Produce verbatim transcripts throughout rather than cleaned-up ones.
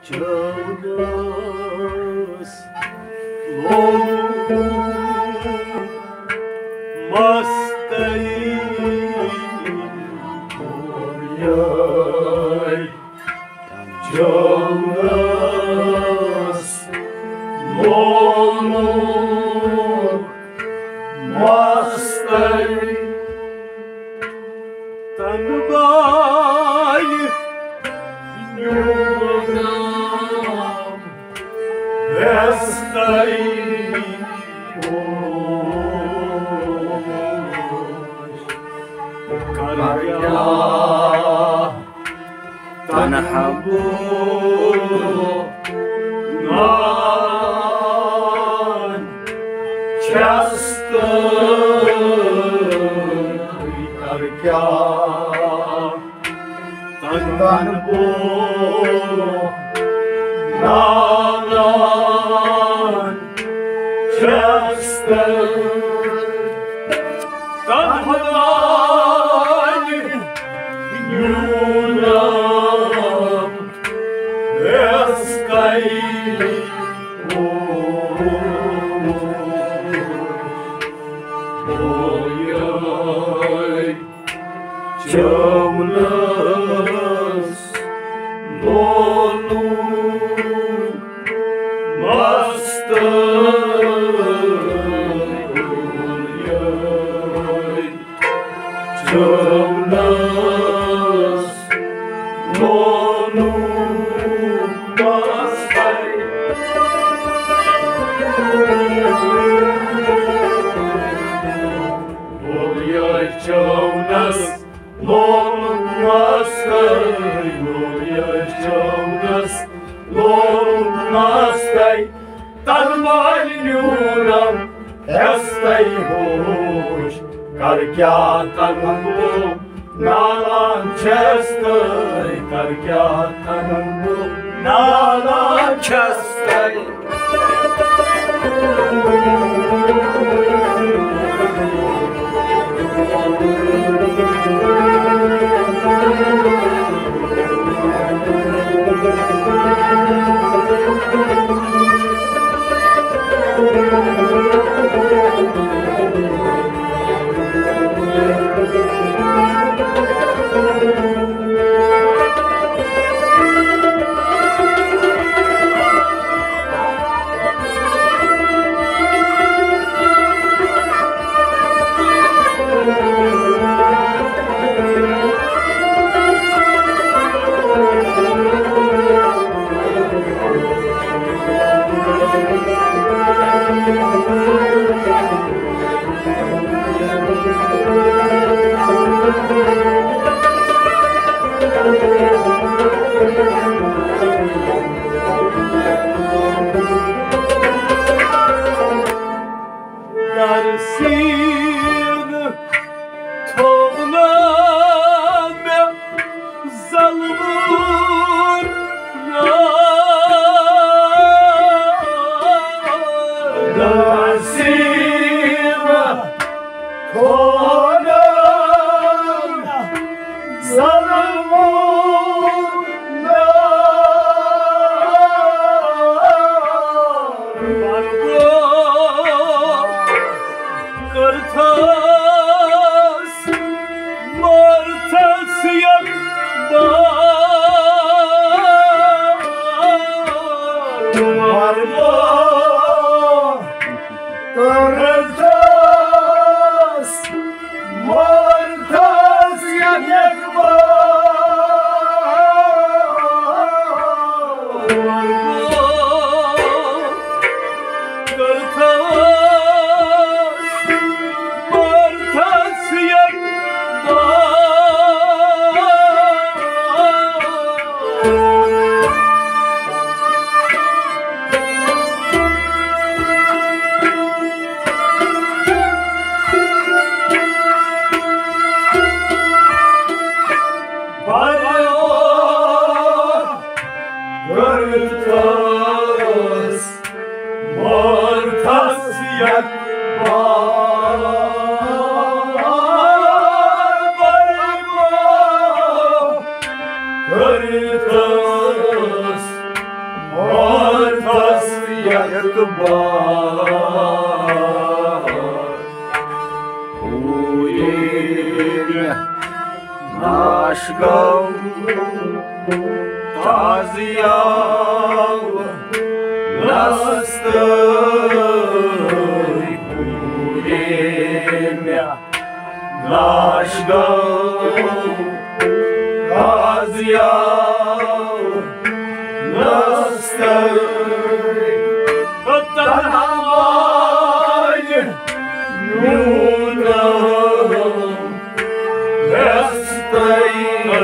Jonas, Lord, Mastay, Jonas, Lord, Mastay, Tanbay, Yunam, Estay, Karya, Tanhabu, Nan, Chastay, Karya, Tanhabu, Nan, Chastay, Tanhabu. Yunam, Estay, Oy, Jonas, Lonu, Mastay, Jonas, Lonu, Mastay, Oy, Jonas, Lonu, Mastay, Oy, Jonas, Lonu, Mastay, Tanbay, Yunam, Estay, Hoş, Karya, Tanbu, Nalan, Chastay, Karya, Tanbu, Nalan, Chastay. Dersin toğlame zalvur Dersin toğlame zalvur Kırtas, martas yakbar Varma, kırtas, martas yakbar Varma, kırtas Kırtas, martas yakbar Varma, kırtas, Uime nașgau taziau năstăi Uimea nașgau taziau năstăi Tătănamai nună năstăi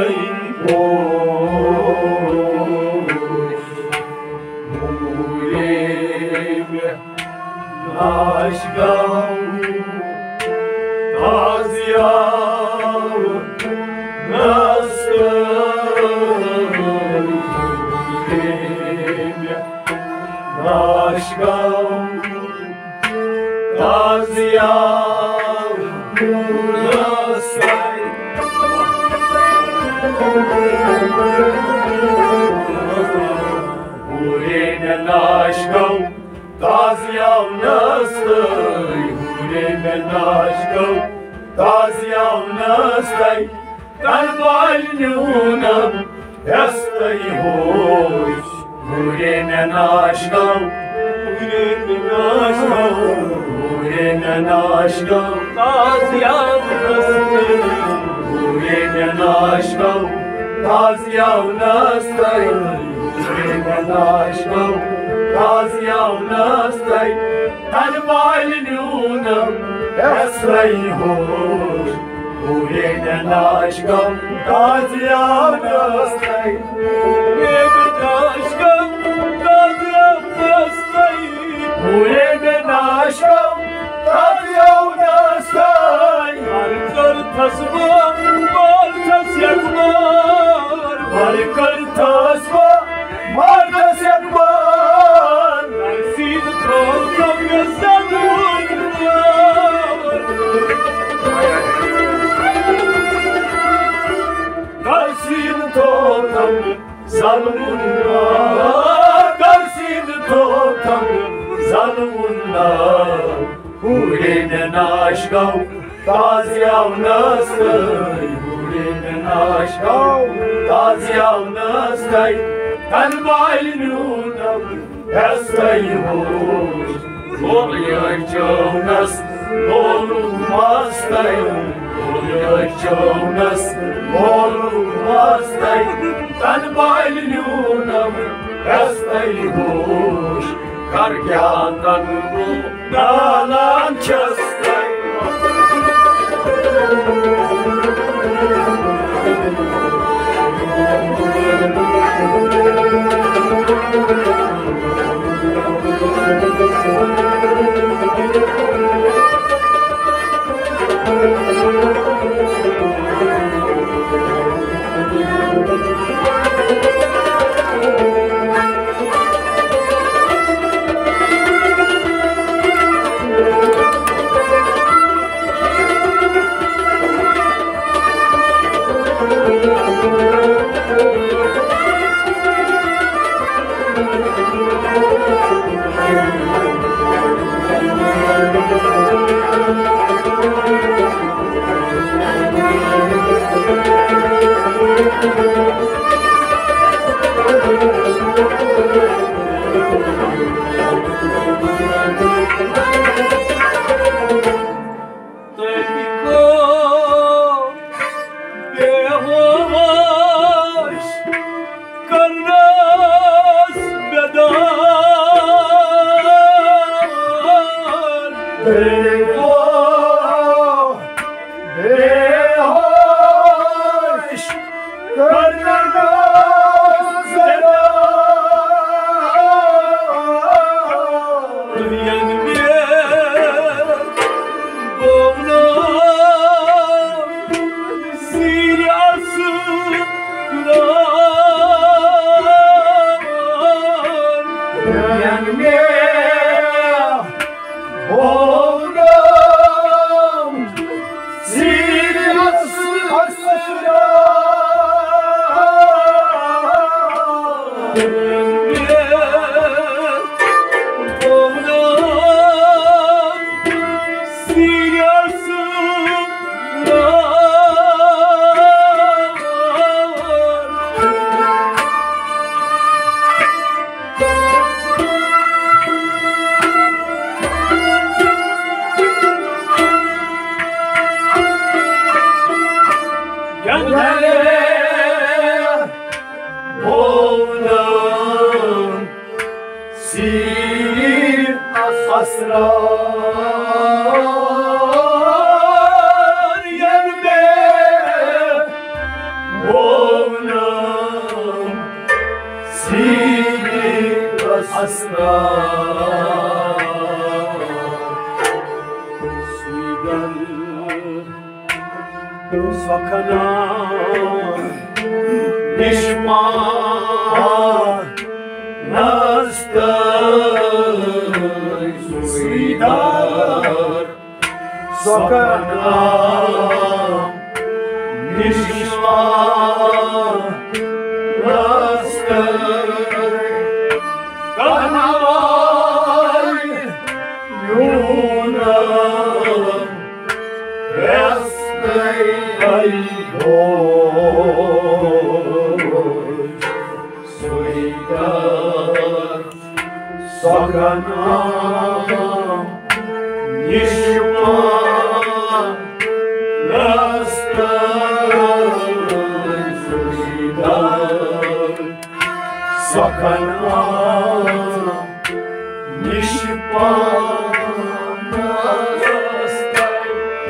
Uimea nașgau taziau năstăi Uimea nașgau taziau năstăi Uimea nașgau taziau năstăi Uimea nașgau taziau năstăi Talbalniuna estăi hoș Uimea nașgau Uimea nașgau Uimea nașgau taziau năstăi Uimea nașgau taziau năstăi Uimea nașgau taziau năstăi Talbalniuna estăi hoș Uimea nașgau taziau năstăi Uimea nașgau taziau năstăi Uimea nașgau taziau năstăi Marcăr tasma martas yakmar Marcăr tasma martas yakmar Narsin tolkam yazanur Garsin tolkam zalmunna Garsin tolkam zalmunna Uimea nașgau taziau năstăi Uimea nașgau taziau năstăi Talbalniuna estăi hoș Oliyacaunas olmazday Oliyacaunas olmazday Talbalniuna estăi hoș Kargyandan bu dalan çastay Siri asıl Boğunum Sir asrar Yenme Boğunum Sir asrar Suigal Sakana Nişman Nastay Suidar Sakana Nişman Nastay Kanavay Yunam Estay Aygoy Suidar Sakanam Nişman Nastay Suidar Sakanam Nişman Nastay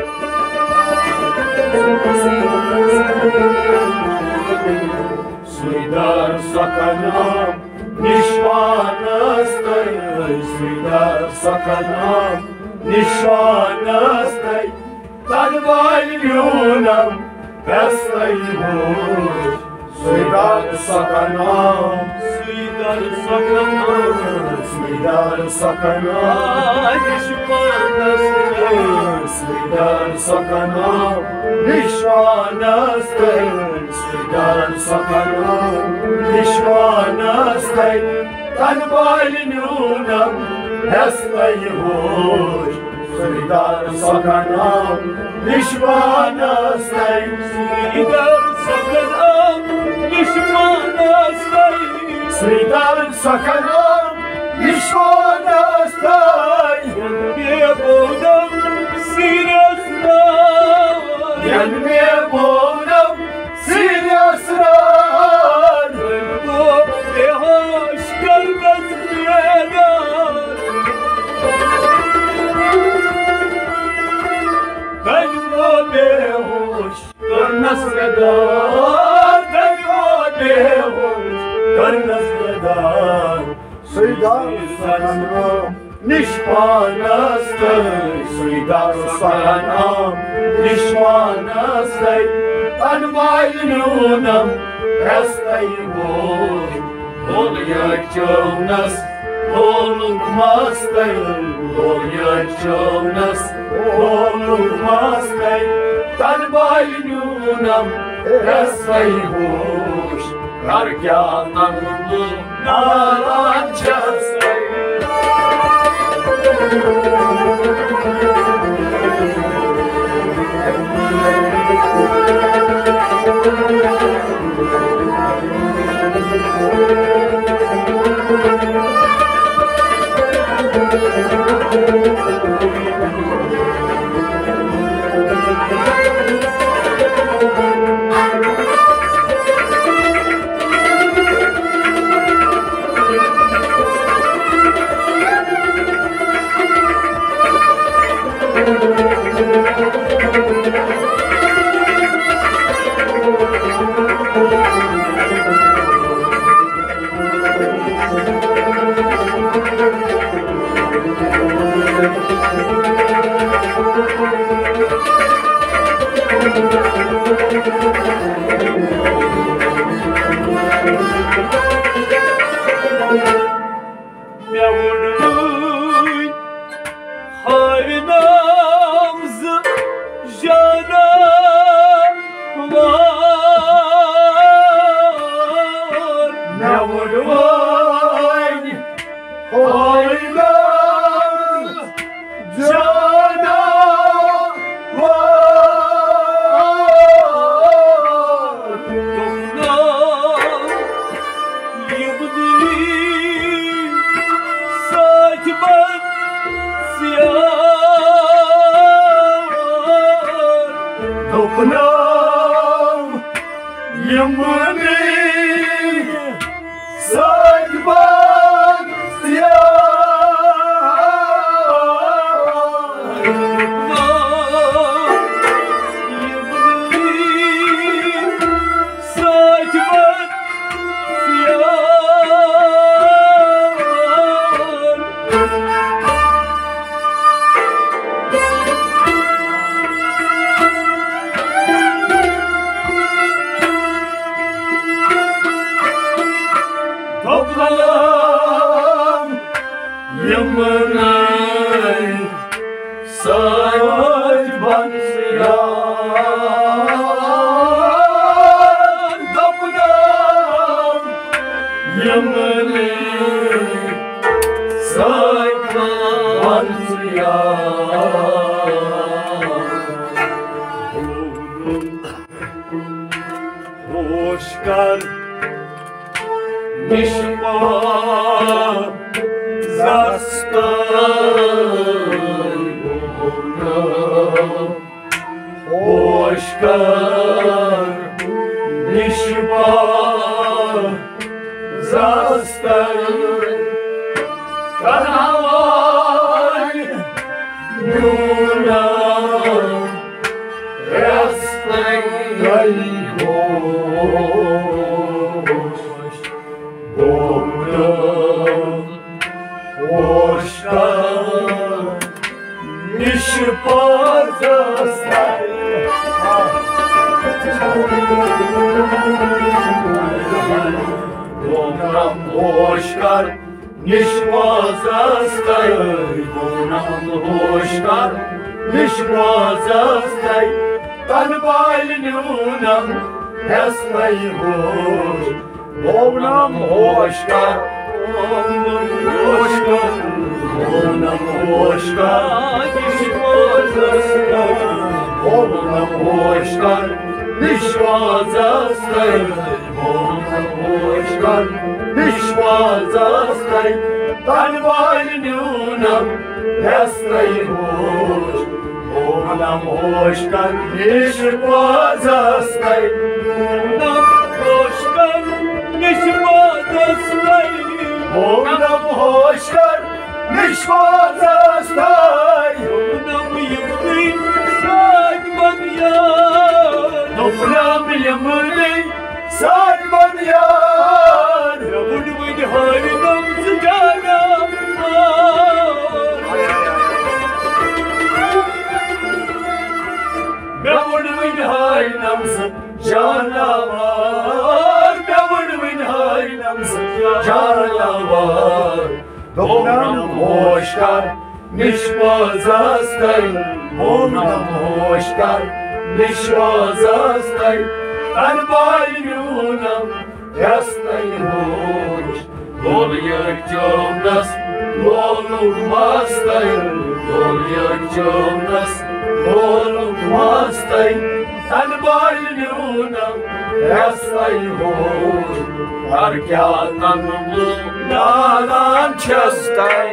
Suidar Sakanam Nişman Nastay Suidar Sakanam Nişman Nastay Tanval Yunam Bestay Bush Suidar Sakanam Suidar Sakanam Suidar Sakanam Nişman Nastay Suidar Sakanam Nişman Nastay Suidar Sakanam Nişman Nastay Tanval Yunam Bestay Bush Suidar Sakanam Nişman Nastay Suidar Sakanam Nişman Nastay Suidar Sakanam Nişman Nastay Yenmeye boğdum Siryaslar Yenmeye boğdum Siryaslar Bu behoş görmez rüyalar Ben o behoş görmez redar Ben o behoş görmez redar Suidar Sakanam Nişman Nastay Suidar Sakanam Nişman Nastay Tanval Yunam Bestay Bush Oluyacağımız Olmazday Oluyacağımız Olmazday Tanval Yunam Bestay Bush Karganan bu nalançasay Harinamızı jana var Yemani Sajban Siyar Toplam Yemenay Sajban Siyar Toplam Yemenay Sajban Siyar Hoşkar Nishma zastaj Bona Oshkar Nishma zastaj Kanavay Yuna Yastaj Oshkar Nishma zastaj Donam Oshkar Nishma zastaj Donam Oshkar Nishma zastaj Tanbal Nunam Yastaj Hosh Donam Oshkar Donam Oshkar Donam Oshkar Nishma zastaj Donam Oshkar Nishma zastaj Donam Oshkar Nishma zastaj Tanbal Nunam Yastaj Hosh Donam Oshkar Nishma zastaj Donam Oshkar Nishma zastaj Donam Oshkar Nishma zastaj Donam Yemani Sajban Yar Donam Yemani Sajban Yar Ravun Vidharinam Sujana Ravun Vidharinam Sujana Ravun Vidharinam Sujana Donam Oshkar Nishma zastaj Donam Oshkar Nishma zastaj Tanbal Nunam Yastaj Hosh Dolyak Jomnas Doluk Mastaj Dolyak Jomnas Doluk Mastaj Tanbal Nunam Yastaj Hosh Harkyatan Nadan Chastaj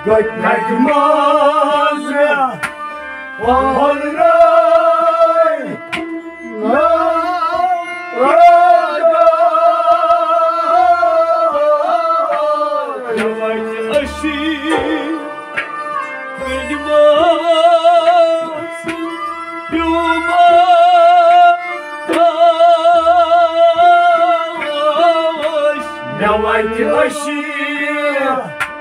Kaçmaz ya Vallahi La Yavaş aşık Kaçmaz Yumaş Yavaş aşık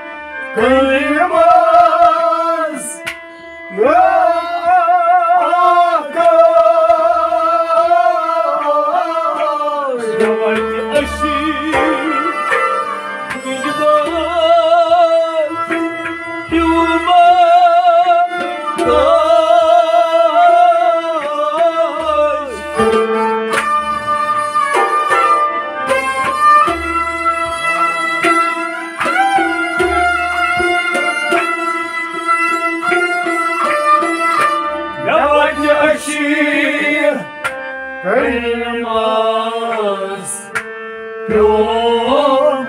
Kıymaz Yakaş Yavaş aşık Kıymaz Yumaş Aşık kıymaz Yum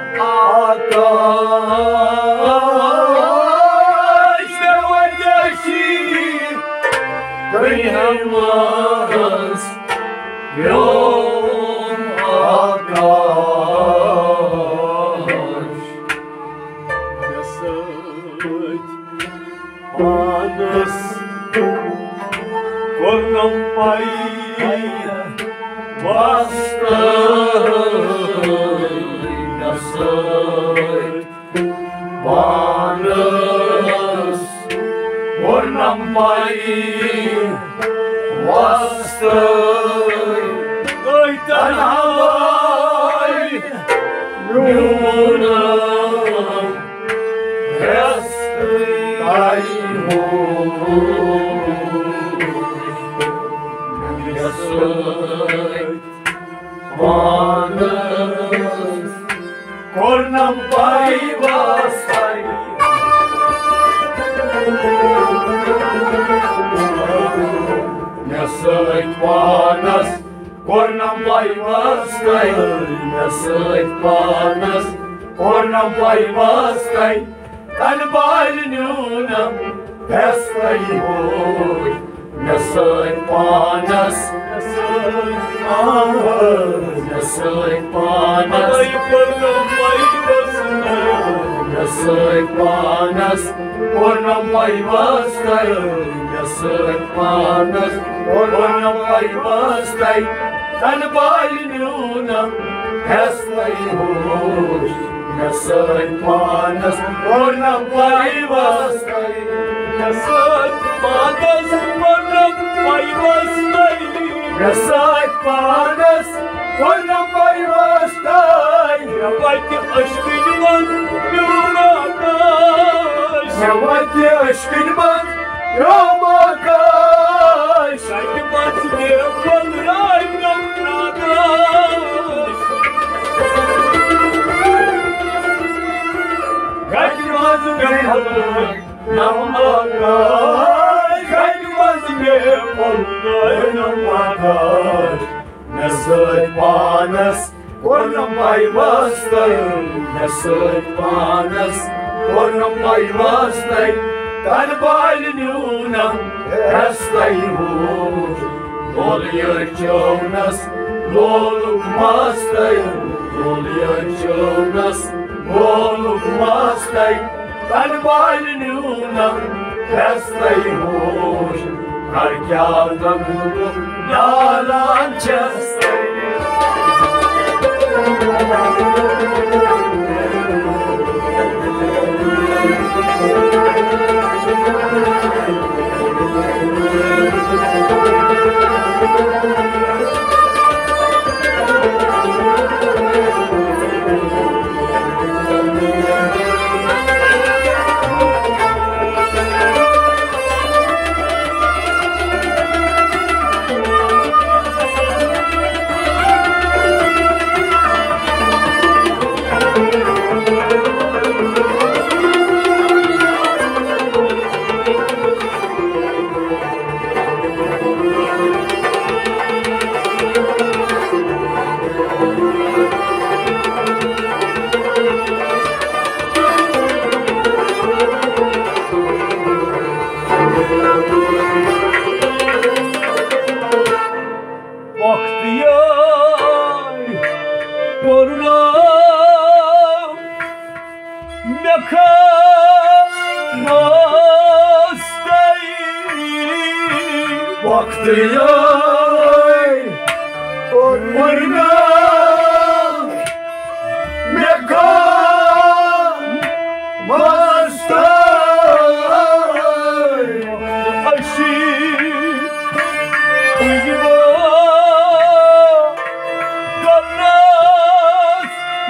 akaş Yavaş aşık kıymaz Yum akaş Yasıt Anıs Kornam payı bastı Nasıl Banız Kornam payı bastı Oytan havay Yunum Yastı Ayhur Yasıt Banız Kornam pay basay Yasıt Banız Kornam pay basay Yasıt Banız Kornam pay basay Kalbalin yunam Pestay huy Yasıt Banız Yasıt Banız Yasıt Banız Kornam pay basay Yasıt Banız Kornam pay basay Yasıt Banız Kornam pay basay Kalbalin yunam Pestay huy Yasıt Banız Kornam pay basay Yasıt Banız Kornam pay basay Yasıt Banız Kornam pay basay Yavaş aşkın var Yumakaş Yavaş aşkın var Yumakaş Kaçmaz ne vallahi Yumakaş Kaçmaz ne vallahi Namakaş Kaçmaz ne vallahi Namakaş Yasıt Banız Kornam pay basay Yasıt Banız Kornam pay basay Kalbalin yunam Pestay huy Doluyor çoğunas Doluk mastay Doluyor çoğunas Doluk mastay Kalbalin yunam Pestay huy Karkâdan bulup Yalan çestay Baktıyay Ormana Mekam Mastay Aşık Uyguba Karnas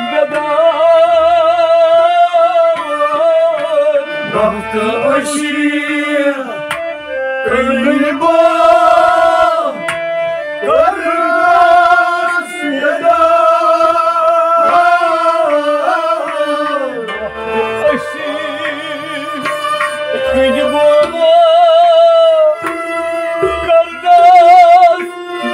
Bedar Baktı aşık Uyguba Karnas Bedar Aşık Uyguba Karnas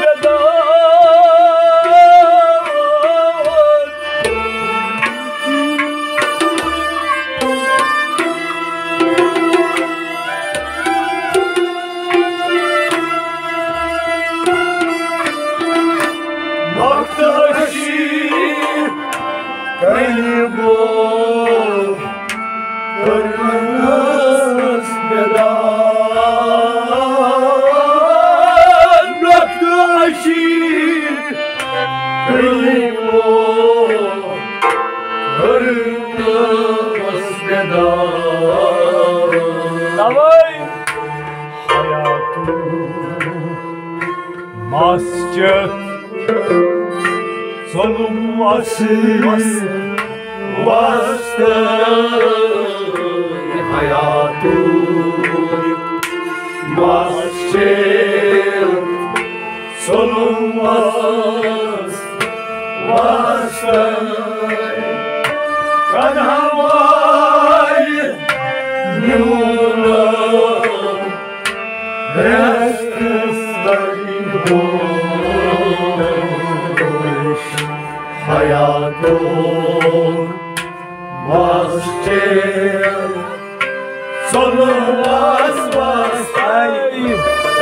Baktaşir Kaybol Karnas Bedar Baktaşir Kaybol Karnas Bedar Davay Hayatım Masjid Solum vasıl Vastır hayatım Masjid Solum vasıl Vastır Kan havay Nurlar Restistayım Hayatım Masjid Solum vas vas ay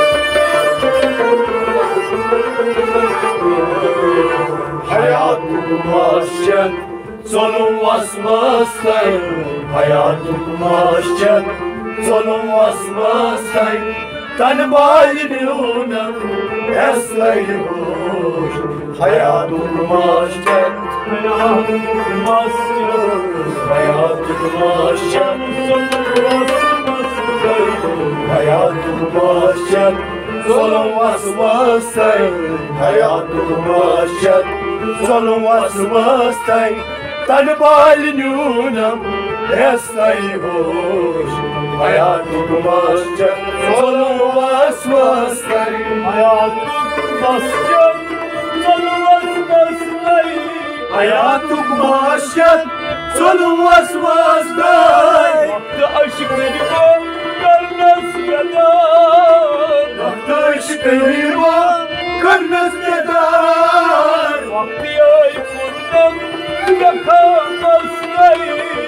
Hayatım masjid Solum vas vas ay Hayatım masjid Solum vas vas ay Tan balinunam eslaymış Hayatım masjid Hayatım masjid Hayatım masjid Hayatım masjid Solum vas vas ay Hayatım masjid Solum vas vas ay Tan balinunam eslaymış Hayatım masjid Solum vas vas ay Hayatım masjid Solum vas vas ay Hayatım masjid Solum vas vas ay Baktı aşklarıma Karnas Bedar Baktı aşklarıma Karnas Bedar Baktı ay fırdan Yakamaz ay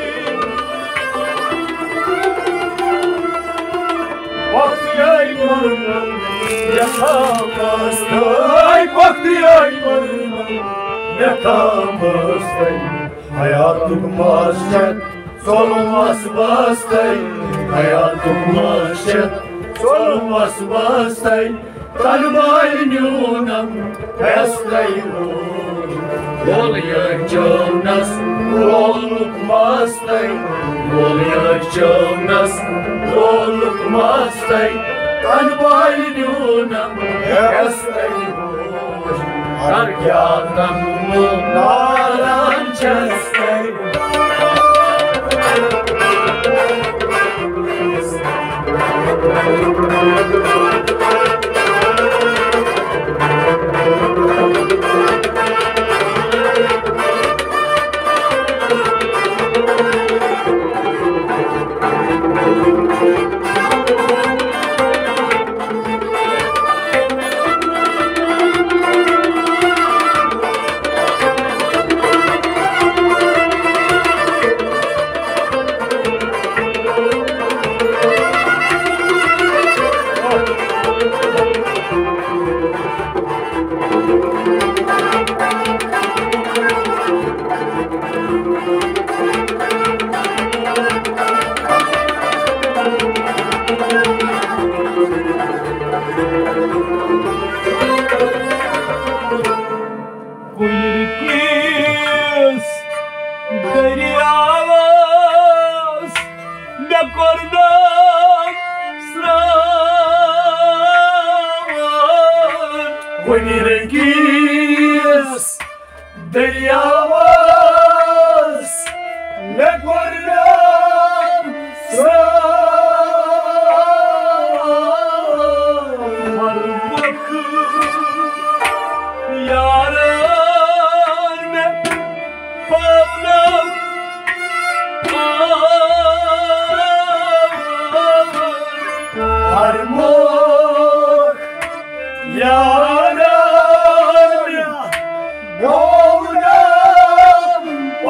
Baktı ay fırdan Yakamaz ay Baktı ay fırdan Yakamaz ay Hayatım masjid Solum vas vas ay Hayatım masjid Solum vas vas ay Tan balinunam eslaymış Oluyor nas Olluk mastay Oluyor nas Olluk mastay Tan balinunam eslaymış Karkyatam mı nalan çestay kornam sravan Vani rengis deryavas Ne kornam sravan Har vakit yaran me pavnam Har mor yaran me pavnam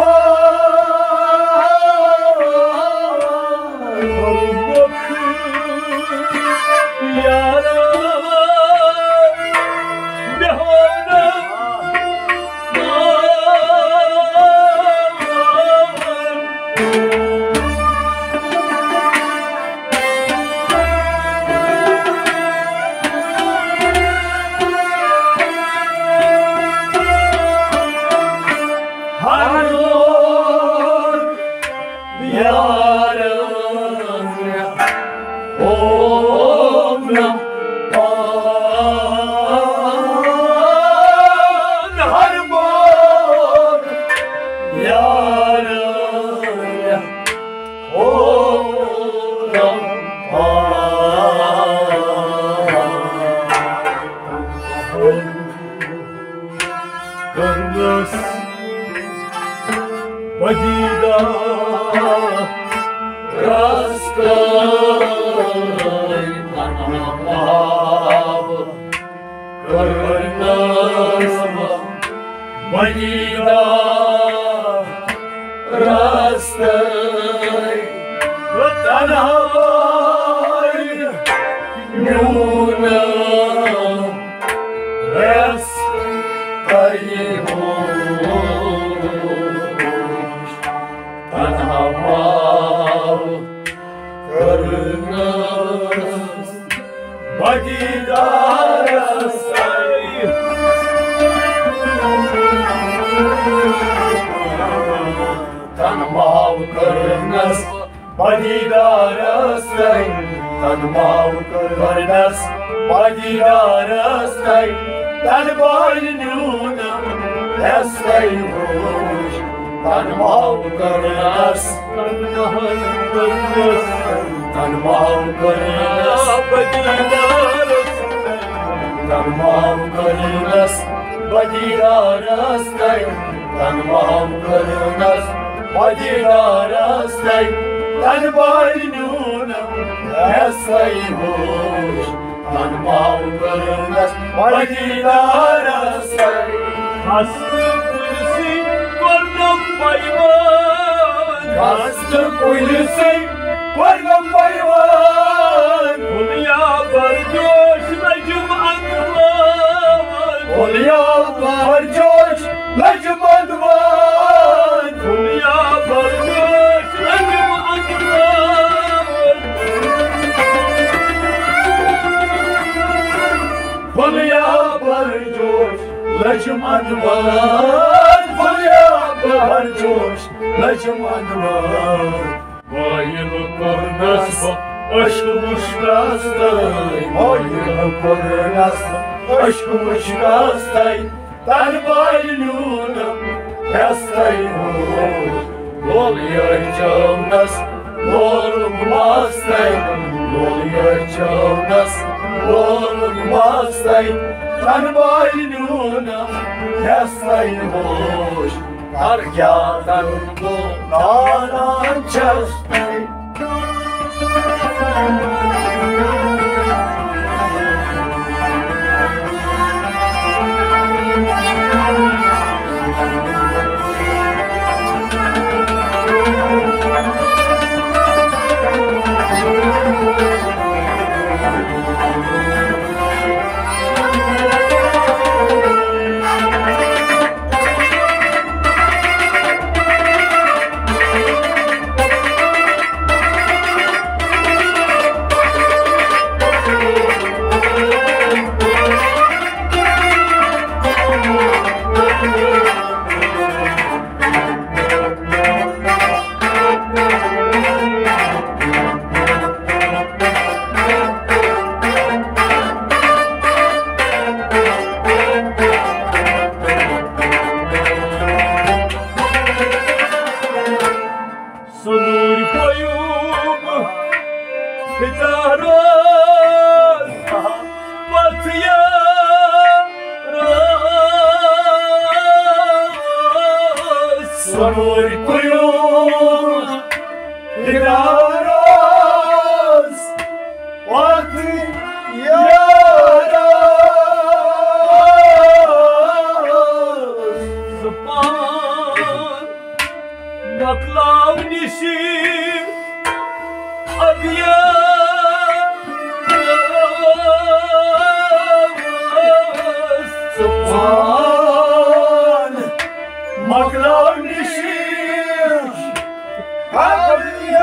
Har vakit yaran me Karnas Vadida Rastay Tanamav Karnas Vadida Rastay Tanamav Yuna Tanamav Karnas Vadida Rastay Tanamav Karnas Vadida Rastay Tanamav Karnas Vadida Rastay Tanamav Rastay Tanamav Karnas Tanamav Karnas Vadida Rastay Tanamav Karnas Vadida Rastay Tanamav Karnas Vadida Rastay Tanamav Rastay Tanamav Karnas Vadida Rastay Kastı kulisi kornam payvan Kastı kulisi kornam payvan Hulya barcoş lacım andvan Hulya barcoş lacım andvan Hulya barcoş lacım andvan Hulya barcoş lacım andvan Hulya barcoş lacım andvan Vaylı kornas aşkımış rastay Vaylı kornas aşkımış rastay Tanbaylı'nım rastay Lol yarcağımdas lolum mastay Lol yarcağımdas lolum mastay Tanbaylı'nım rastay hoş Kargâdan bu nanan çastay Pitaros Batyaros Sonuri kuyum Pitaros Batyaros Zupan Naklav nishir Agya Zupan Naklav nishir Agya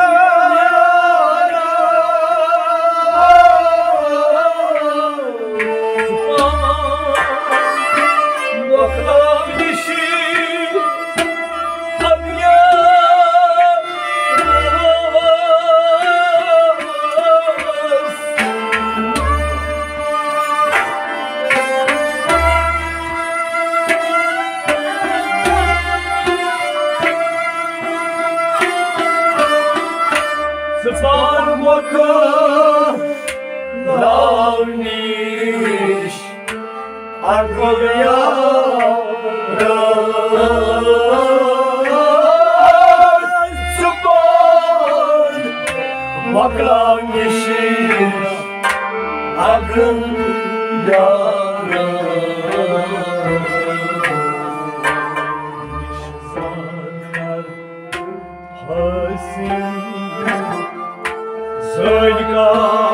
Zfar moka lavnish Argovya Zfar moka lavnish Argovya Sonka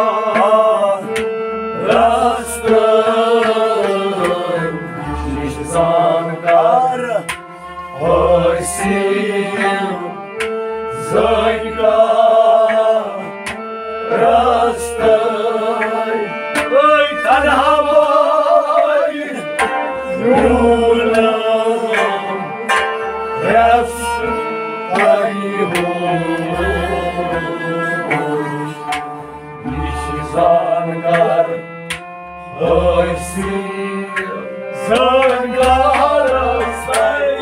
rastım Nişzankar hoysim Sonka rastım Oy tanha boy Nulam Refs Zankar, hoysim, zankar astay.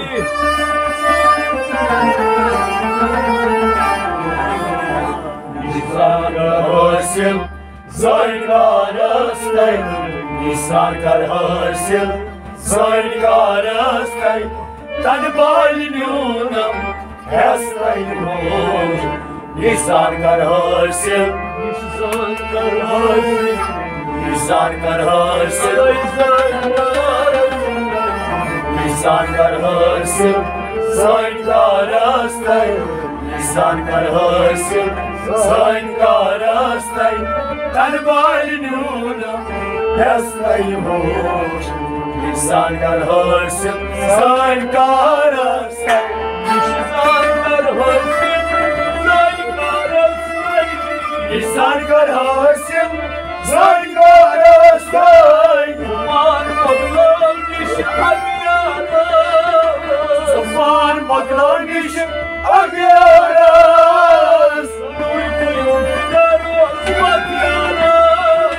Zankar hoysim, zankar astay. Zankar hoysim, zankar astay. Tan balinunam, astay moj. Zankar hoysim. Zankar hoysim, Zankar hoysim, Zankar hoysim, Zankar astay, Zankar hoysim, Zankar astay, tan balinuna astay moj. Zankar hoysim, Zankar astay, Zankar hoysim, Zankar astay. Zankar hoysim, Zankar astay. Zufan baklan iş agyaras. Zufan baklan iş agyaras. Sanuy kuyum Pitaros Batyaros.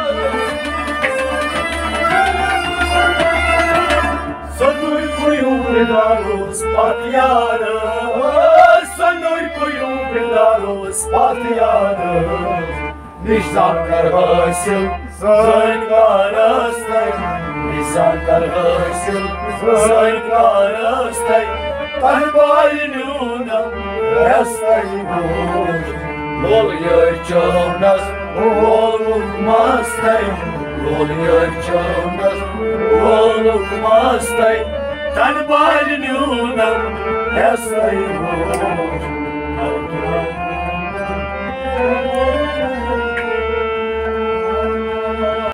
Sanuy kuyum Pitaros Batyaros. Sanuy kuyum Pitaros Batyaros. Zankar hoysim, zankar astay. Zankar hoysim, zankar astay. Tan balinunam astay moj. Oluyor çomnas, olmastay. Oluyor çomnas, olmastay. Tan balinunam astay moj.